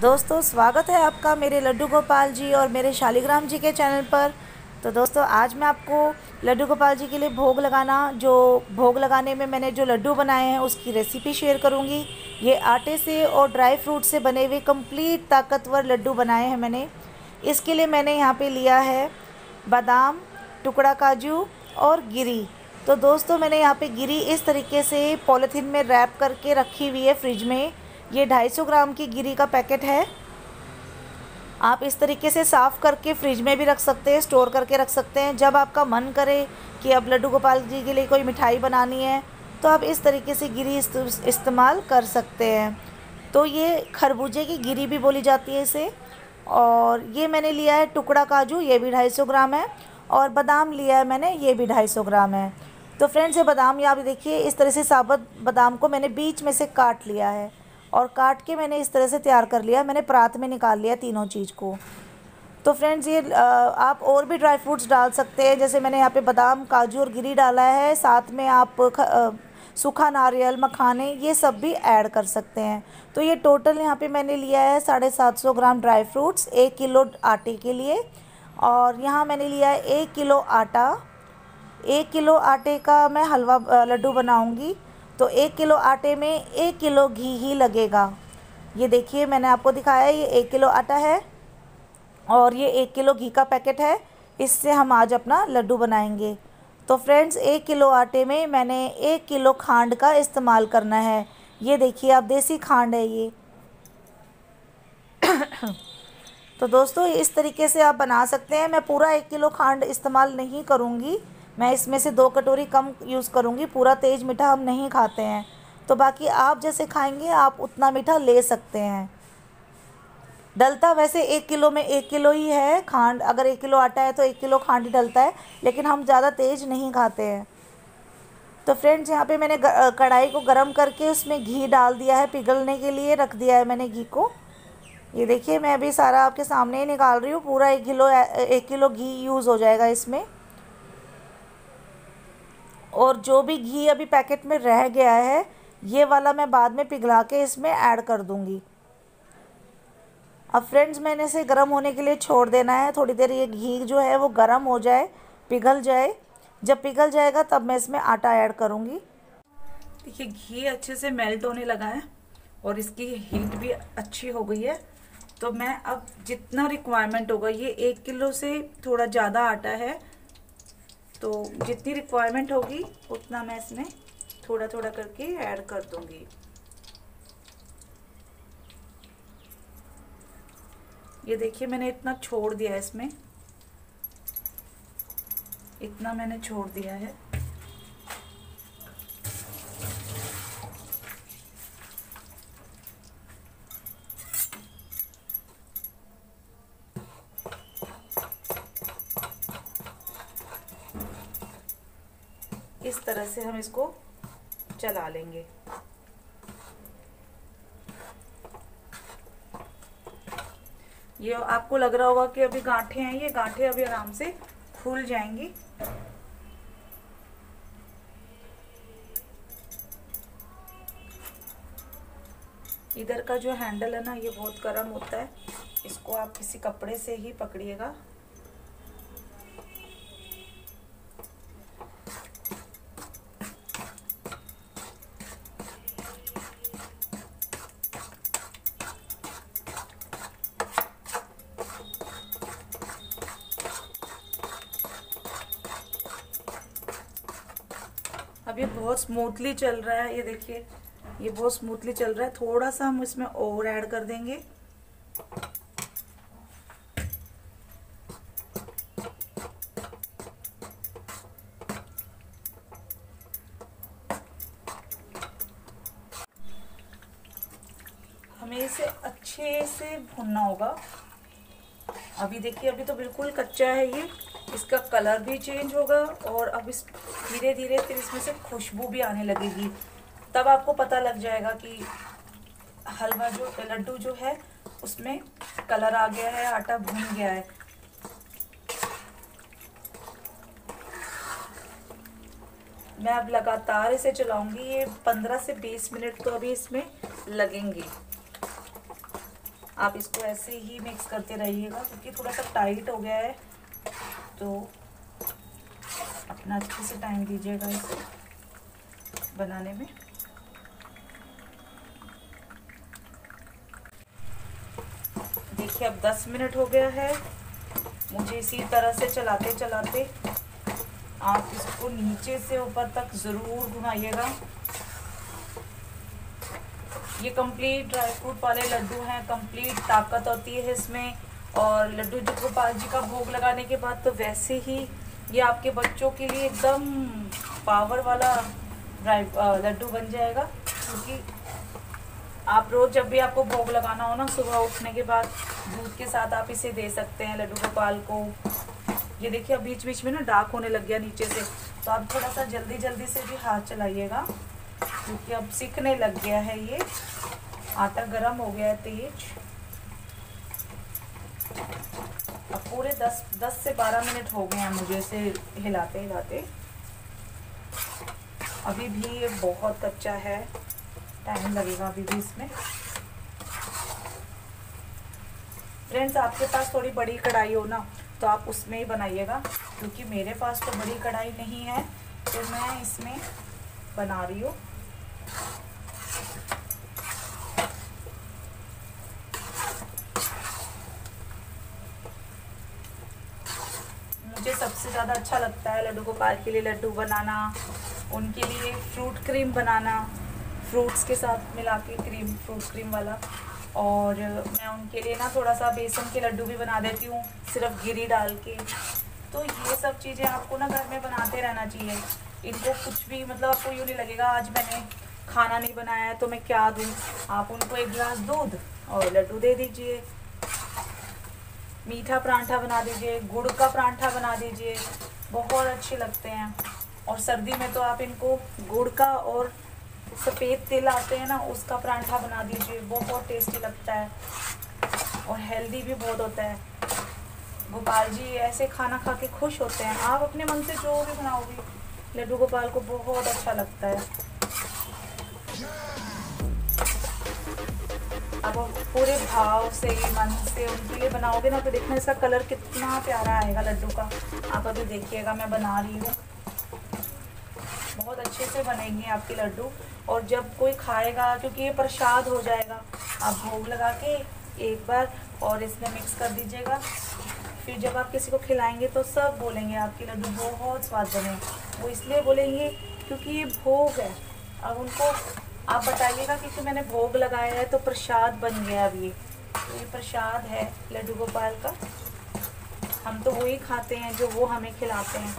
दोस्तों स्वागत है आपका मेरे लड्डू गोपाल जी और मेरे शालिग्राम जी के चैनल पर। तो दोस्तों आज मैं आपको लड्डू गोपाल जी के लिए भोग लगाने में मैंने जो लड्डू बनाए हैं उसकी रेसिपी शेयर करूंगी। ये आटे से और ड्राई फ्रूट से बने हुए कंप्लीट ताकतवर लड्डू बनाए हैं मैंने। इसके लिए मैंने यहाँ पे लिया है बादाम, टुकड़ा काजू और गिरी। तो दोस्तों मैंने यहाँ पे गिरी इस तरीके से पॉलीथीन में रैप करके रखी हुई है फ्रिज में। ये 250 ग्राम की गिरी का पैकेट है। आप इस तरीके से साफ़ करके फ्रिज में भी रख सकते हैं, स्टोर करके रख सकते हैं। जब आपका मन करे कि अब लड्डू गोपाल जी के लिए कोई मिठाई बनानी है तो आप इस तरीके से गिरी इस्तेमाल कर सकते हैं। तो ये खरबूजे की गिरी भी बोली जाती है इसे। और ये मैंने लिया है टुकड़ा काजू, ये भी 250 ग्राम है। और बादाम लिया है मैंने, ये भी 250 ग्राम है। तो फ्रेंड्स ये बादाम यहाँ पे देखिए इस तरह से साबुत बादाम को मैंने बीच में से काट लिया है और काट के मैंने इस तरह से तैयार कर लिया। मैंने परात में निकाल लिया तीनों चीज़ को। तो फ्रेंड्स ये आप और भी ड्राई फ्रूट्स डाल सकते हैं, जैसे मैंने यहाँ पे बादाम, काजू और गिरी डाला है। साथ में आप सूखा नारियल, मखाने, ये सब भी ऐड कर सकते हैं। तो ये टोटल यहाँ पे मैंने लिया है 750 ग्राम ड्राई फ्रूट्स 1 किलो आटे के लिए। और यहाँ मैंने लिया है 1 किलो आटा। 1 किलो आटे का मैं हलवा लड्डू बनाऊँगी तो 1 किलो आटे में 1 किलो घी ही लगेगा। ये देखिए मैंने आपको दिखाया है, ये 1 किलो आटा है और ये 1 किलो घी का पैकेट है। इससे हम आज अपना लड्डू बनाएंगे। तो फ्रेंड्स 1 किलो आटे में मैंने 1 किलो खांड का इस्तेमाल करना है। ये देखिए आप, देसी खांड है ये। तो दोस्तों इस तरीके से आप बना सकते हैं। मैं पूरा 1 किलो खांड इस्तेमाल नहीं करूँगी, मैं इसमें से 2 कटोरी कम यूज़ करूँगी। पूरा तेज़ मीठा हम नहीं खाते हैं, तो बाकी आप जैसे खाएंगे आप उतना मीठा ले सकते हैं। डलता वैसे 1 किलो में 1 किलो ही है खांड। अगर 1 किलो आटा है तो 1 किलो खांड ही डलता है, लेकिन हम ज़्यादा तेज़ नहीं खाते हैं। तो फ्रेंड्स यहाँ पे मैंने कढ़ाई को गर्म करके उसमें घी डाल दिया है, पिघलने के लिए रख दिया है मैंने घी को। ये देखिए मैं अभी सारा आपके सामने ही निकाल रही हूँ। पूरा 1 किलो घी यूज़ हो जाएगा इसमें। और जो भी घी अभी पैकेट में रह गया है ये वाला मैं बाद में पिघला के इसमें ऐड कर दूंगी। अब फ्रेंड्स मैंने इसे गर्म होने के लिए छोड़ देना है थोड़ी देर। ये घी जो है वो गर्म हो जाए, पिघल जाए। जब पिघल जाएगा तब मैं इसमें आटा ऐड करूंगी। देखिए घी अच्छे से मेल्ट होने लगा है और इसकी हीट भी अच्छी हो गई है। तो मैं अब जितना रिक्वायरमेंट होगा, ये 1 किलो से थोड़ा ज़्यादा आटा है, तो जितनी रिक्वायरमेंट होगी उतना मैं इसमें थोड़ा थोड़ा करके ऐड कर दूंगी। ये देखिए मैंने इतना छोड़ दिया है इसमें, इतना मैंने छोड़ दिया है। इस तरह से हम इसको चला लेंगे। ये आपको लग रहा होगा कि अभी गांठें हैं, ये गांठें अभी आराम से खुल जाएंगी। इधर का जो हैंडल है ना ये बहुत गर्म होता है, इसको आप किसी कपड़े से ही पकड़िएगा। अब ये बहुत स्मूथली चल रहा है, ये देखिए ये बहुत स्मूथली चल रहा है। थोड़ा सा हम इसमें और ऐड कर देंगे। हमें इसे अच्छे से भूनना होगा। अभी देखिए अभी तो बिल्कुल कच्चा है ये, इसका कलर भी चेंज होगा और अब इस धीरे धीरे फिर इसमें से खुशबू भी आने लगेगी। तब आपको पता लग जाएगा कि हलवा जो लड्डू जो है उसमें कलर आ गया है, आटा भून गया है। मैं अब लगातार इसे चलाऊंगी। ये 15 से 20 मिनट तो अभी इसमें लगेंगे। आप इसको ऐसे ही मिक्स करते रहिएगा, क्योंकि थोड़ा सा टाइट हो गया है, तो अपना अच्छे से टाइम दीजिएगा इसे बनाने में। देखिए अब 10 मिनट हो गया है। मुझे इसी तरह से चलाते चलाते आप इसको नीचे से ऊपर तक ज़रूर घुमाइएगा। ये कंप्लीट ड्राई फ्रूट वाले लड्डू हैं, कंप्लीट ताकत होती है इसमें। और लड्डू गोपाल जी का भोग लगाने के बाद तो वैसे ही ये आपके बच्चों के लिए एकदम पावर वाला लड्डू बन जाएगा, क्योंकि आप रोज़ जब भी आपको भोग लगाना हो ना, सुबह उठने के बाद दूध के साथ आप इसे दे सकते हैं लड्डू गोपाल को। ये देखिए अब बीच बीच में ना डार्क होने लग गया नीचे से, तो आप थोड़ा सा जल्दी जल्दी से भी हाथ चलाइएगा, क्योंकि अब सिकने लग गया है। ये आटा गर्म हो गया है तेज। अब पूरे 10 से 12 मिनट हो गए हैं मुझे इसे हिलाते हिलाते। अभी भी ये बहुत कच्चा है, टाइम लगेगा अभी भी इसमें। फ्रेंड्स, आपके पास थोड़ी बड़ी कढ़ाई हो ना, तो आप उसमें ही बनाइएगा, क्योंकि मेरे पास तो बड़ी कढ़ाई नहीं है, तो मैं इसमें बना रही हूँ। मुझे सबसे ज़्यादा अच्छा लगता है लड्डू गोपाल के लिए लड्डू बनाना, उनके लिए फ्रूट क्रीम बनाना, फ्रूट्स के साथ मिला के क्रीम, फ्रूट क्रीम वाला। और मैं उनके लिए ना थोड़ा सा बेसन के लड्डू भी बना देती हूँ, सिर्फ गिरी डाल के। तो ये सब चीज़ें आपको ना घर में बनाते रहना चाहिए। इनको कुछ भी मतलब आपको यूँ नहीं लगेगा आज मैंने खाना नहीं बनाया है तो मैं क्या दूँ। आप उनको 1 गिलास दूध और लड्डू दे दीजिए, मीठा परांठा बना दीजिए, गुड़ का परांठा बना दीजिए, बहुत अच्छे लगते हैं। और सर्दी में तो आप इनको गुड़ का और सफ़ेद तिल आते हैं ना, उसका परांठा बना दीजिए, बहुत टेस्टी लगता है और हेल्दी भी बहुत होता है। गोपाल जी ऐसे खाना खा के खुश होते हैं। आप अपने मन से जो भी बनाओगे लड्डू गोपाल को बहुत अच्छा लगता है। अब पूरे भाव से मन से उनके लिए बनाओगे ना, तो देखना इसका कलर कितना प्यारा आएगा लड्डू का। आप अभी देखिएगा, मैं बना रही हूँ, बहुत अच्छे से बनेंगे आपके लड्डू। और जब कोई खाएगा, क्योंकि ये प्रसाद हो जाएगा, आप भोग लगा के एक बार और इसमें मिक्स कर दीजिएगा। फिर जब आप किसी को खिलाएंगे तो सब बोलेंगे आपके लड्डू बहुत स्वाद बने। वो इसलिए बोलेंगे क्योंकि ये भोग है। अब उनको आप बताइएगा क्योंकि मैंने भोग लगाया है तो प्रसाद बन गया। अब तो ये प्रसाद है लड्डू गोपाल का, हम तो वही खाते हैं जो वो हमें खिलाते हैं।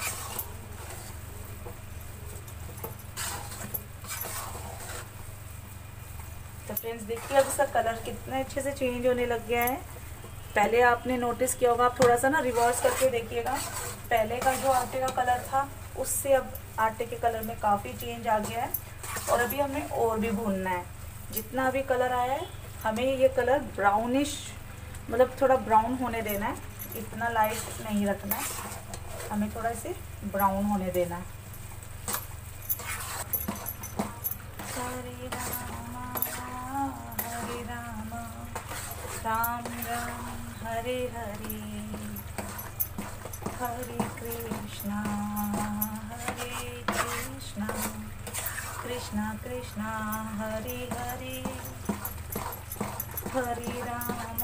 तो फ्रेंड्स देखिए अब इसका कलर कितना अच्छे से चेंज होने लग गया है। पहले आपने नोटिस किया होगा, आप थोड़ा सा ना रिवर्स करके देखिएगा, पहले का जो आटे का कलर था उससे अब आटे के कलर में काफ़ी चेंज आ गया है। और अभी हमें और भी भूनना है। जितना अभी कलर आया है हमें ये कलर ब्राउनिश, मतलब थोड़ा ब्राउन होने देना है, इतना लाइट नहीं रखना है, हमें थोड़ा इसे ब्राउन होने देना है। हरे राम राम राम हरे हरे, हरे कृष्णा कृष्णा कृष्णा हरे हरे, हरे राम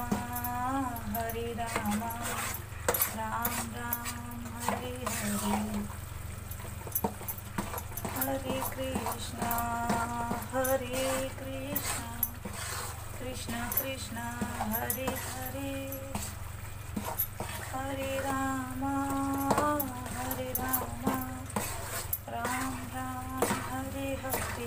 राम राम हरे हरे, हरे कृष्णा कृष्णा कृष्णा हरे हरे, हरे राम राम राम हरे हरे।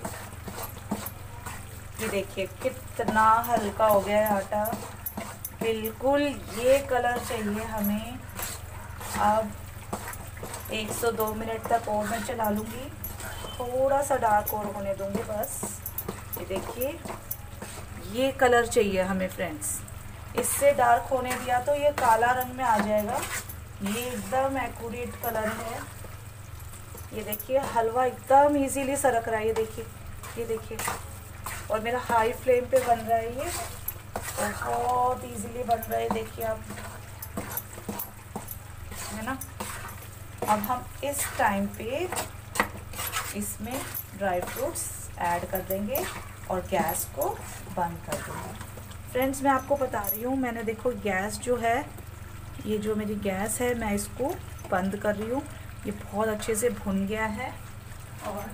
ये देखिए कितना हल्का हो गया है आटा, बिल्कुल ये कलर चाहिए हमें। अब 102 मिनट तक और मैं चला लूँगी, थोड़ा सा डार्क और होने दूँगी बस। ये देखिए ये कलर चाहिए हमें फ्रेंड्स, इससे डार्क होने दिया तो ये काला रंग में आ जाएगा। ये एकदम एक्यूरेट कलर है। ये देखिए हलवा एकदम इजीली सरक रहा है, ये देखिए और मेरा हाई फ्लेम पे बन रहा है ये। बहुत इजीली बन रहे हैं, देखिए आप, है ना। अब हम इस टाइम पे इसमें ड्राई फ्रूट्स ऐड कर देंगे और गैस को बंद कर देंगे। फ्रेंड्स, मैं आपको बता रही हूँ, मैंने देखो गैस जो है, ये जो मेरी गैस है, मैं इसको बंद कर रही हूँ। ये बहुत अच्छे से भुन गया है। और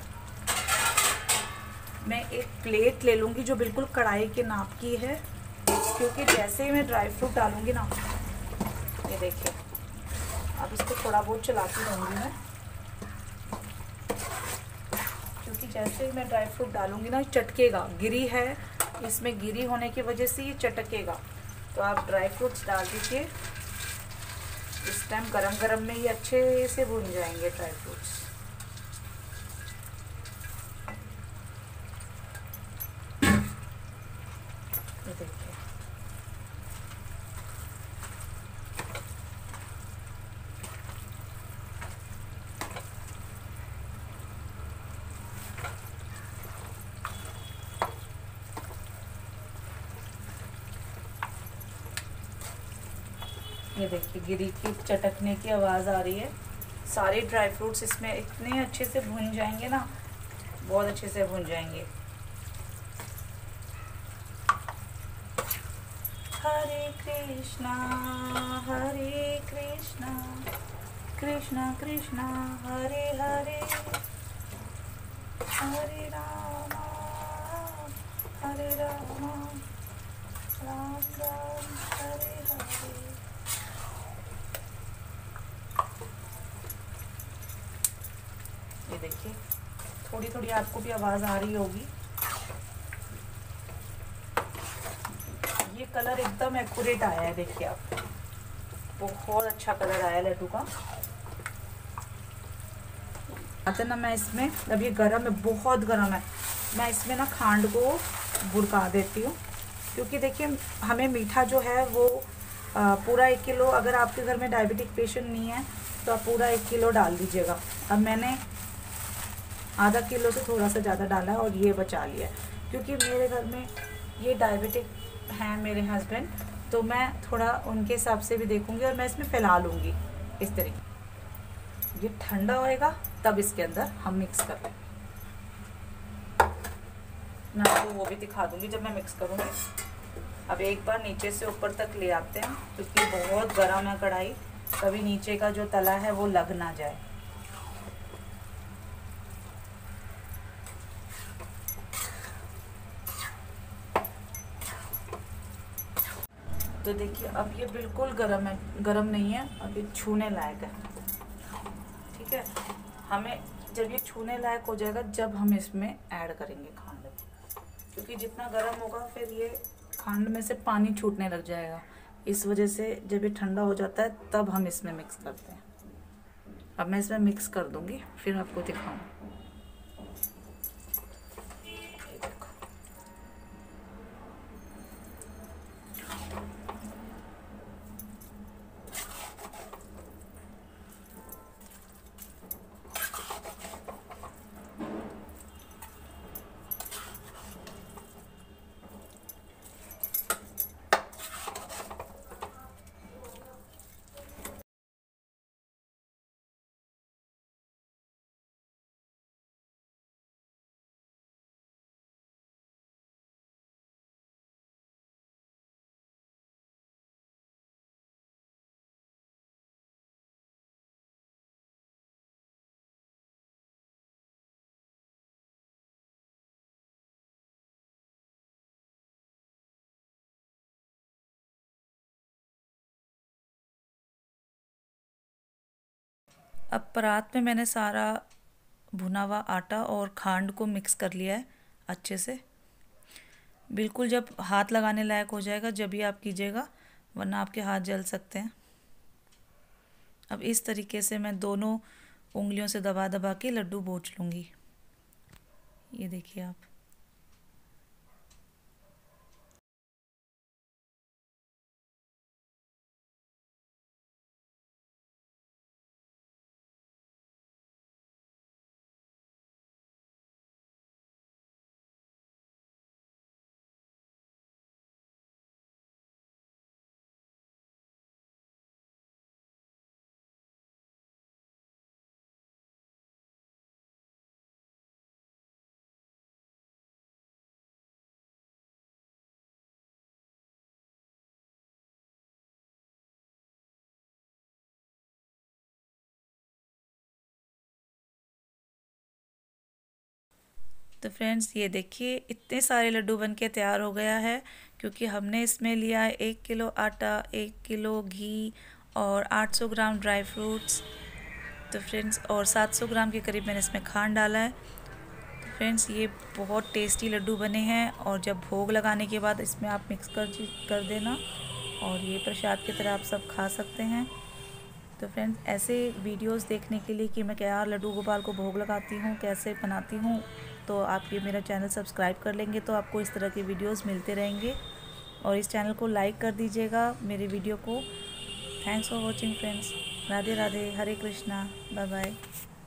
मैं एक प्लेट ले लूँगी जो बिल्कुल कढ़ाई के नाप की है, क्योंकि जैसे ही मैं ड्राई फ्रूट डालूँगी ना, ये देखिए, अब इसको थोड़ा बहुत चलाती रहूँगी मैं, क्योंकि जैसे ही मैं ड्राई फ्रूट डालूँगी ना, चटकेगा, गिरी है, इसमें गिरी होने की वजह से ये चटकेगा। तो आप ड्राई फ्रूट्स डाल दीजिए। इस टाइम गरम गरम में ये अच्छे से भून जाएंगे ड्राई फ्रूट्स। ये देखिए, ये देखिए गिरी की चटकने की आवाज़ आ रही है। सारे ड्राई फ्रूट्स इसमें इतने अच्छे से भुन जाएंगे ना, बहुत अच्छे से भुन जाएंगे। हरे कृष्णा कृष्णा कृष्णा हरे हरे, हरे राम राम राम हरे हरे। ये देखिए, थोड़ी थोड़ी आपको भी आवाज़ आ रही होगी। ये कलर एकदम एक्यूरेट आया है, देखिए आप, बहुत अच्छा कलर आया लड्डू का। आता ना, मैं इसमें, अब ये गरम है, बहुत गरम है, मैं इसमें ना खांड को बुड़का देती हूँ, क्योंकि देखिए हमें मीठा जो है वो पूरा 1 किलो, अगर आपके घर में डायबिटिक पेशेंट नहीं है तो आप पूरा 1 किलो डाल दीजिएगा। अब मैंने आधा किलो से थोड़ा सा ज़्यादा डाला है और ये बचा लिया है, क्योंकि मेरे घर में ये डायबिटिक हैं मेरे हस्बैंड, तो मैं थोड़ा उनके हिसाब से भी देखूंगी और मैं इसमें फैला लूँगी इस तरीके। ये ठंडा होएगा तब इसके अंदर हम मिक्स कर लेंगे। मैं आपको वो भी दिखा दूंगी जब मैं मिक्स करूँगी। अब एक बार नीचे से ऊपर तक ले आते हैं, क्योंकि बहुत गर्म है कढ़ाई, कभी नीचे का जो तला है वो लग ना जाए। तो देखिए अब ये बिल्कुल गर्म है, गर्म नहीं है, अब ये छूने लायक है। ठीक है, हमें जब ये छूने लायक हो जाएगा, जब हम इसमें ऐड करेंगे खांड, क्योंकि जितना गर्म होगा फिर ये खांड में से पानी छूटने लग जाएगा। इस वजह से जब ये ठंडा हो जाता है तब हम इसमें मिक्स करते हैं। अब मैं इसमें मिक्स कर दूंगी, फिर आपको दिखाऊँ। अब परात में मैंने सारा भुना हुआ आटा और खांड को मिक्स कर लिया है अच्छे से। बिल्कुल जब हाथ लगाने लायक हो जाएगा जब ही आप कीजिएगा, वरना आपके हाथ जल सकते हैं। अब इस तरीके से मैं दोनों उंगलियों से दबा दबा के लड्डू भूज लूँगी। ये देखिए आप। तो फ्रेंड्स ये देखिए इतने सारे लड्डू बनके तैयार हो गया है, क्योंकि हमने इसमें लिया है 1 किलो आटा, 1 किलो घी और 800 ग्राम ड्राई फ्रूट्स। तो फ्रेंड्स और 700 ग्राम के करीब मैंने इसमें खांड डाला है। तो फ्रेंड्स ये बहुत टेस्टी लड्डू बने हैं, और जब भोग लगाने के बाद इसमें आप मिक्स कर देना, और ये प्रसाद की तरह आप सब खा सकते हैं। तो फ्रेंड्स ऐसे वीडियोस देखने के लिए कि मैं क्या लड्डू गोपाल को भोग लगाती हूँ, कैसे बनाती हूँ, तो आप ये मेरा चैनल सब्सक्राइब कर लेंगे तो आपको इस तरह के वीडियोस मिलते रहेंगे। और इस चैनल को लाइक कर दीजिएगा मेरे वीडियो को। Thanks for watching friends. Radhe Radhe, Hare Krishna, bye bye.